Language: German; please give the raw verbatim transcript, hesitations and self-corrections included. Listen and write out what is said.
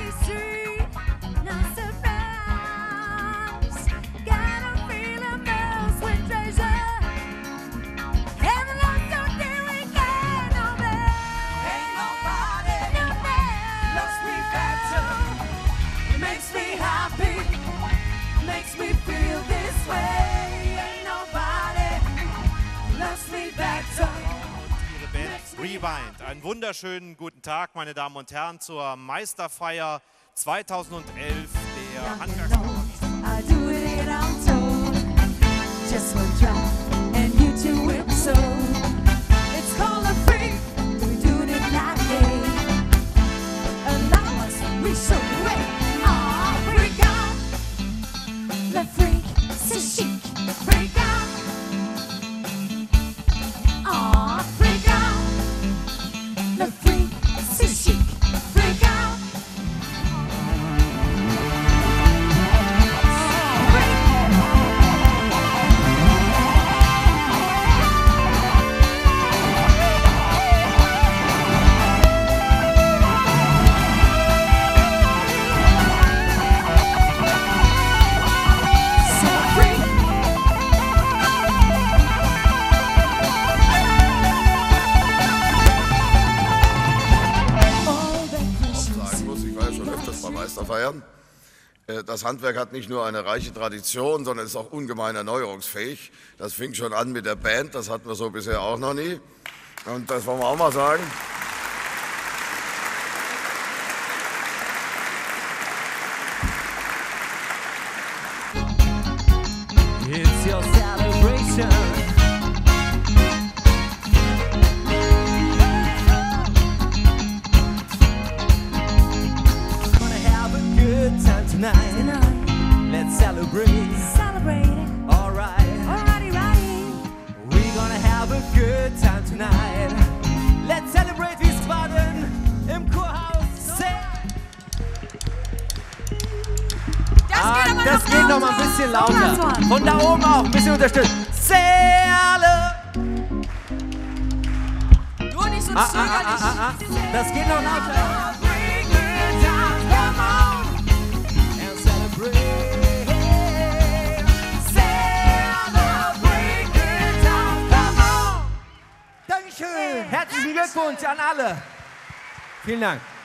Rewind. Einen wunderschönen guten Tag, meine Damen und Herren, zur Meisterfeier zweitausendelf der Handwerkskammer. Meisterfeiern. Das Handwerk hat nicht nur eine reiche Tradition, sondern ist auch ungemein erneuerungsfähig. Das fing schon an mit der Band, das hatten wir so bisher auch noch nie. Und das wollen wir auch mal sagen. It's your celebration. Tonight, Tonight, let's celebrate. Celebrate. All right. Alrighty, righty. We're gonna have a good time tonight. Let's celebrate Wiesbaden im Kurhaus. Das ah, geht, aber das noch geht noch mal ein bisschen lauter. Von da oben auch ein bisschen unterstützt. Zelle. Du nicht so ah, zögerlich. Ah, ah, ah, ah. Das geht noch lauter. Herzlichen Glückwunsch an alle. Vielen Dank.